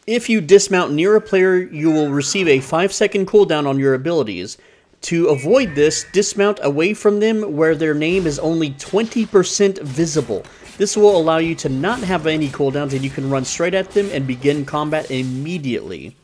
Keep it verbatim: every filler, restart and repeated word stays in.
If you dismount near a player, you will receive a five second cooldown on your abilities. To avoid this, dismount away from them where their name is only twenty percent visible. This will allow you to not have any cooldowns and you can run straight at them and begin combat immediately.